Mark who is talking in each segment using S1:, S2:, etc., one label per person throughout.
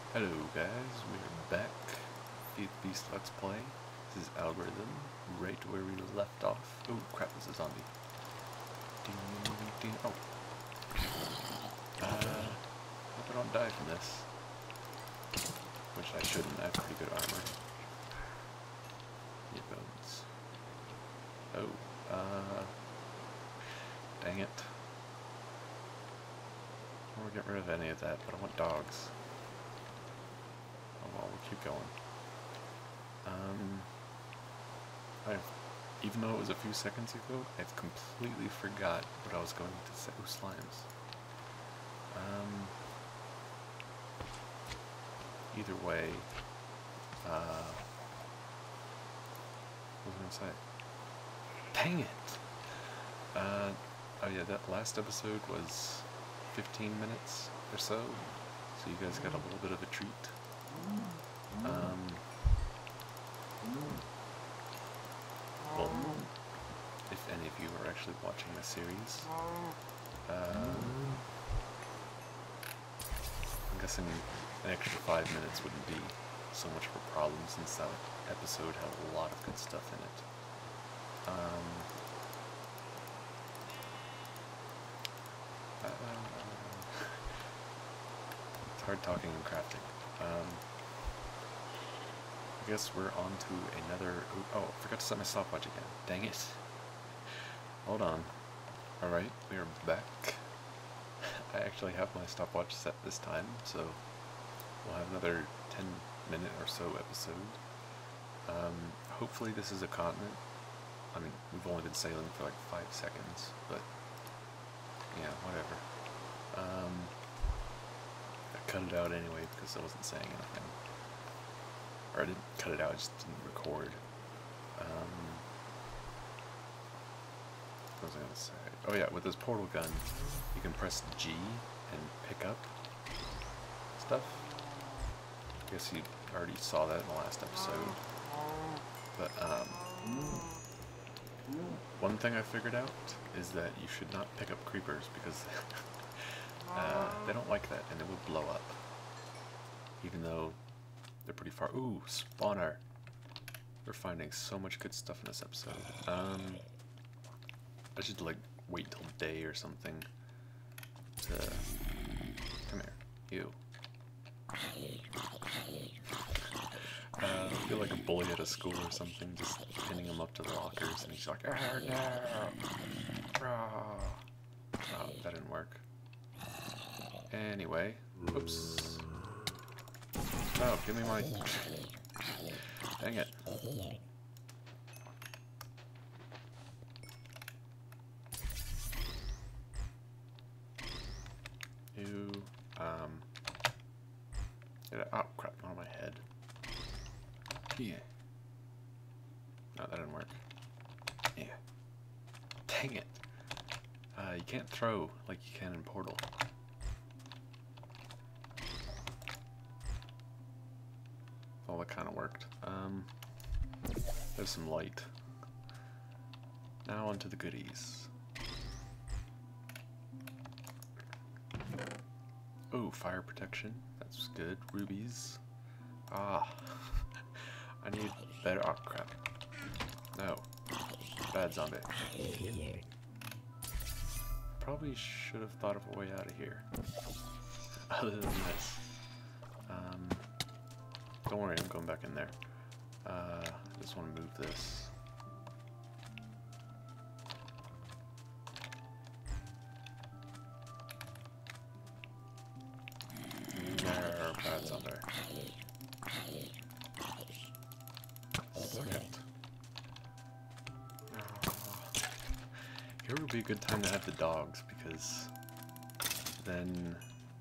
S1: Hello guys, we're back. FTB Let's Play. This is Algorithm, right where we left off. Oh crap, this is a zombie. Ding, ding. Oh. Hope I don't die from this. Which I shouldn't, I have pretty good armor. Need bones. Oh, dang it. I don't want to get rid of any of that, but I want dogs. Oh well, we'll keep going. Even though it was a few seconds ago, I've completely forgot what I was going to say. Oh, slimes. Either way, what was I going to say? Dang it! Oh yeah, that last episode was 15 minutes or so, so you guys got a little bit of a treat. Well, if any of you are actually watching the series, I'm guessing an extra 5 minutes wouldn't be so much of a problem since that episode had a lot of good stuff in it. It's hard talking and crafting. I guess we're on to another... Oh, I forgot to set my stopwatch again. Dang it. Hold on. Alright, we are back. I actually have my stopwatch set this time, so we'll have another 10-minute or so episode. Hopefully this is a continent. I mean, we've only been sailing for like 5 seconds, but yeah, whatever. I cut it out anyway because I wasn't saying anything. Or I didn't cut it out, I just didn't record. What was I going to say? Oh yeah, with this portal gun, you can press G and pick up stuff. I guess you already saw that in the last episode. But, one thing I figured out is that you should not pick up creepers because they don't like that and it will blow up. Even though they're pretty far. Ooh, spawner. We're finding so much good stuff in this episode. I should like wait till day or something to... Come here. You. I feel like a bully at a school or something, just pinning him up to the lockers and he's like, oh no! Oh, that didn't work. Anyway. Oops. No, give me my... Dang it. You, oh crap, on my head. Yeah. No, that didn't work. Yeah. Dang it. You can't throw like you can in Portal. Well, that kind of worked. There's some light. Now onto the goodies. Oh, fire protection. That's good. Rubies. Ah. I need better... Oh, crap. No. Bad zombie. Probably should have thought of a way out of here. Other than this. Don't worry, I'm going back in there. I just want to move this. There, bad zombie. Second. Here would be a good time to have the dogs, because then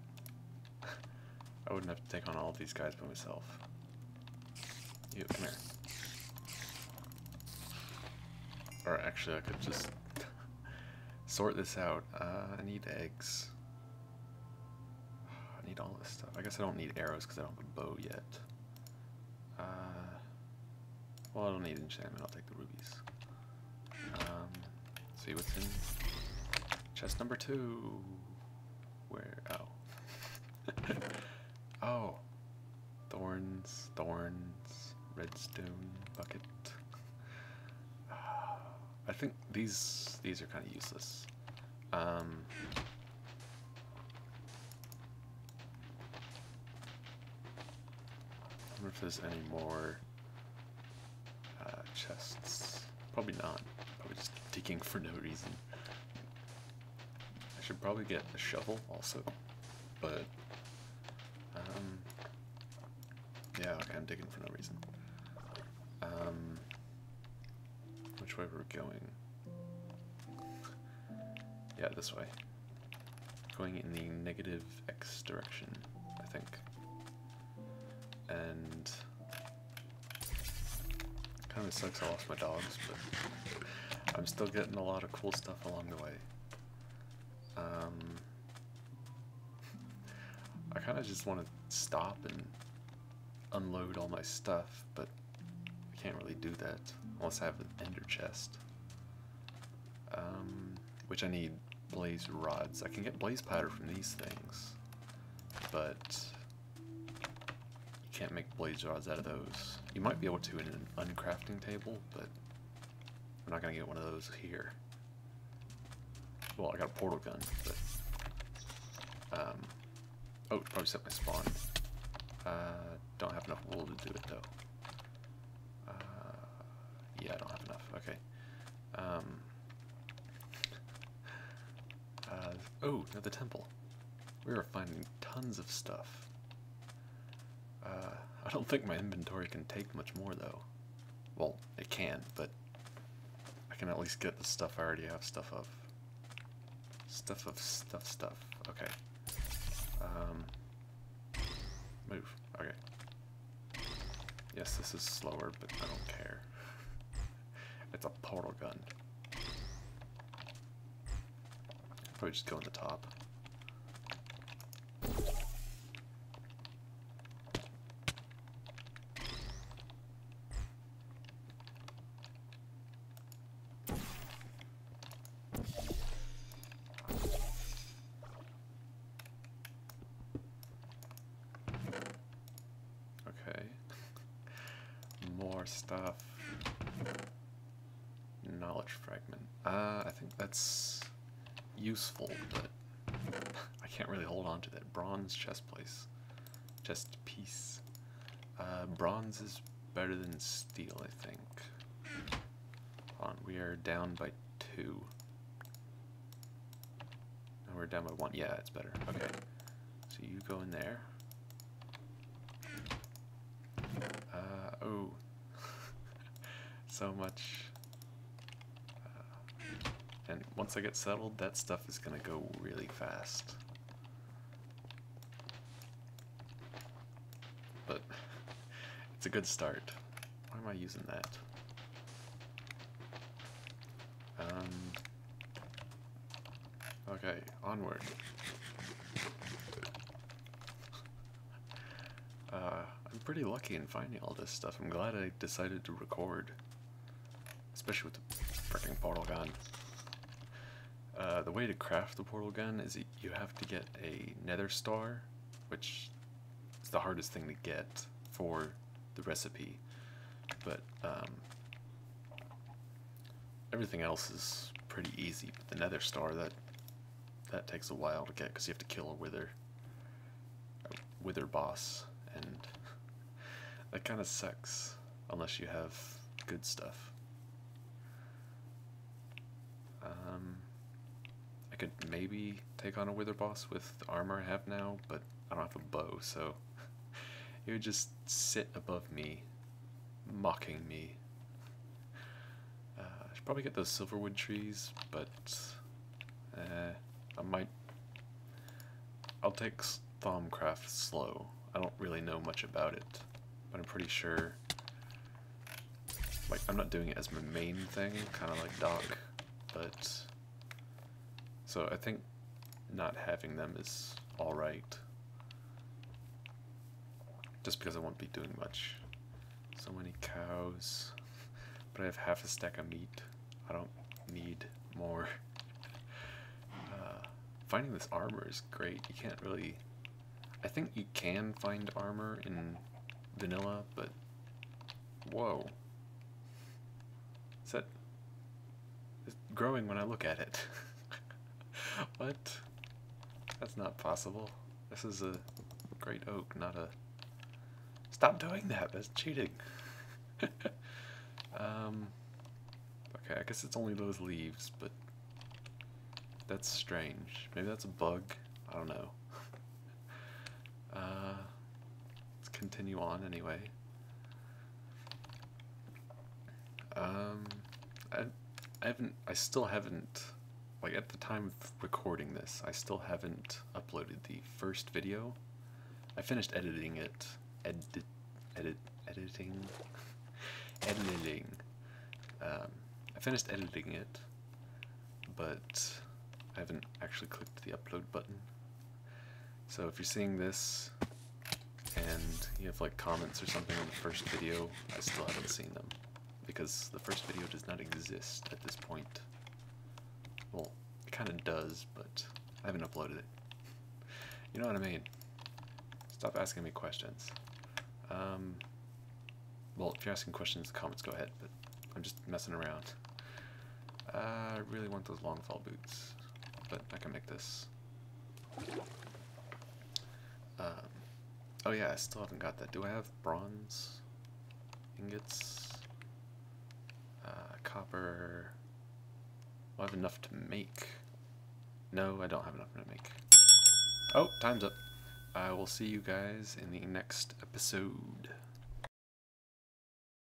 S1: I wouldn't have to take on all these guys by myself. You, come here. Or actually, I could just sort this out. I need eggs. I need all this stuff. I guess I don't need arrows because I don't have a bow yet. Well, I don't need enchantment. I'll take the rubies. See what's in chest number 2. Where? Oh. Oh. vines, thorns, redstone bucket. I think these are kind of useless. I wonder if there's any more chests. Probably not. Probably just digging for no reason. I should probably get a shovel also, but yeah, okay, I'm digging for no reason. Which way we're going? Yeah, this way. Going in the negative X direction, I think. And kind of sucks I lost my dogs, but I'm still getting a lot of cool stuff along the way. I kind of just want to stop and unload all my stuff, but I can't really do that unless I have an ender chest. Which I need blaze rods. I can get blaze powder from these things, but you can't make blaze rods out of those. You might be able to in an uncrafting table, but I'm not gonna get one of those here. Well, I got a portal gun, but oh, probably set my spawn. Don't have enough wool to do it though. Yeah, I don't have enough. Okay. Oh, no, the temple. We are finding tons of stuff. I don't think my inventory can take much more though. Well, it can, but I can at least get the stuff I already have stuff of. Stuff. Okay. Move. Okay. Yes, this is slower, but I don't care. It's a portal gun. Probably just go in the top. Okay. More stuff. Knowledge fragment. I think that's useful, but I can't really hold on to that. Bronze chest piece. Bronze is better than steel, I think. Hold on, we are down by 2. No, we're down by 1. Yeah, it's better. Okay. So you go in there. Oh. So much. And once I get settled, that stuff is gonna go really fast. But it's a good start. Why am I using that? Okay, onward. I'm pretty lucky in finding all this stuff. I'm glad I decided to record. Especially with the freaking portal gun. The way to craft the portal gun is you have to get a nether star, which is the hardest thing to get for the recipe. But everything else is pretty easy. But the nether star, that takes a while to get because you have to kill a wither boss, and that kind of sucks unless you have good stuff. I could maybe take on a wither boss with the armor I have now, but I don't have a bow, so he would just sit above me, mocking me. I should probably get those silverwood trees, but I'll take Thaumcraft slow. I don't really know much about it, but I'm pretty sure, like, I'm not doing it as my main thing, kind of like Doc, but, so I think not having them is alright, just because I won't be doing much. So many cows, but I have half a stack of meat. I don't need more. Finding this armor is great. You can't really, I think you can find armor in vanilla, but whoa. Is that... It's growing when I look at it. What? That's not possible. This is a great oak, not a... Stop doing that, that's cheating. Okay, I guess it's only those leaves, but that's strange. Maybe that's a bug. I don't know. Let's continue on anyway. I still haven't, like at the time of recording this, I still haven't uploaded the first video. I finished editing it, editing. I finished editing it, but I haven't actually clicked the upload button. So if you're seeing this and you have like comments or something on the first video, I still haven't seen them, because the first video does not exist at this point. Well, it kind of does, but I haven't uploaded it. You know what I mean? Stop asking me questions. Well, if you're asking questions in the comments, go ahead, but I'm just messing around. I really want those long fall boots, but I can make this. Oh yeah, I still haven't got that. Do I have bronze ingots? Copper. Will I have enough to make? No, I don't have enough to make. Oh, time's up. I will see you guys in the next episode.